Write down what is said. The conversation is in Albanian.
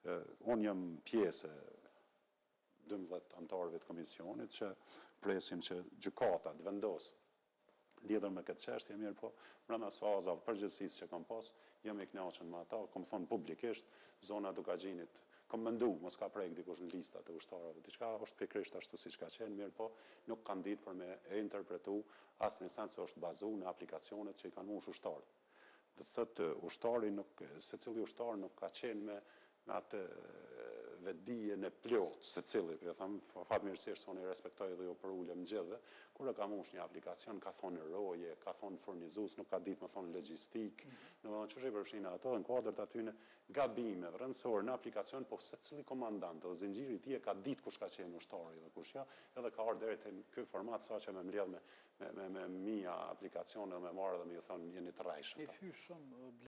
Unë jam pjesë 12 anëtarëve të komisionit që presim që gjykata të vendosë lidhur me këtë çështje, mirë po, brenda fazave përgjithësisë që kam pas, jam i kënaqur me ata, kam thonë publikisht, zona e Dukagjinit, kam mendu, mos ka prek dikush në listat e ushtarëve, diçka është pikërisht ashtu siç ka qenë, mirë po, nuk kanë ditë për me e interpretu as në sens se është bazuar në aplikacionet që i kanë mush ushtarët. Do thotë ushtari nuk, secili ushtar nuk ka qenë me atë vetdije në plot, secili, po them fatmirësisht unë i respektoj dhe ju për ulem gjithë, kur e ka mush një aplikacion, ka thonë roje, ka thonë furnizues, nuk ka ditë më thonë logjistik, domethënë çështë i përfshin ato në kuadër të aty në gabime rëndësor në aplikacion, po secili komandant ose zinxhiri i tij ka ditë kush ka qenë ushtari dhe kush jo, edhe ka ardhur deri te ky format saqë më mbledh me mia aplikacione dhe me marrë dhe më ju thonë jeni të rrajshëm.